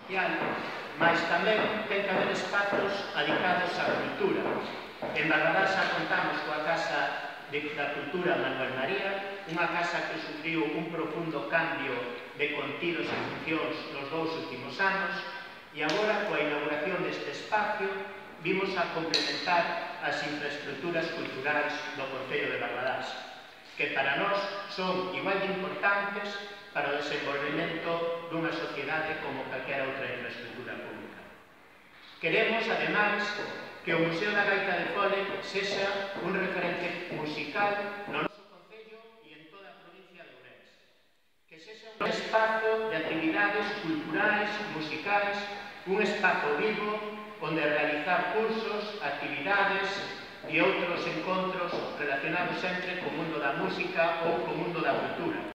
social, mas tamén ten que haber espazos adicados á cultura. En Barbadás contamos coa Casa da Cultura Manuel María, unha casa que sufriu un profundo cambio de contidos e funcións nos 2 últimos anos, e agora, coa inauguración deste espacio, vimos a complementar as infraestructuras culturais do Concello de Barbadás, que para nós son igual de importantes para o desenvolvemento dunha sociedade como calquera outra infraestructura pública. Queremos, ademais, que o Museo da Gaita de Fole sexa un referente musical no noso Concello e en toda a provincia de Ourense. Que sexa un espazo de actividades culturais, musicais, un espazo vivo onde realizar cursos, actividades e outros encontros relacionados sempre co mundo da música ou co mundo da cultura.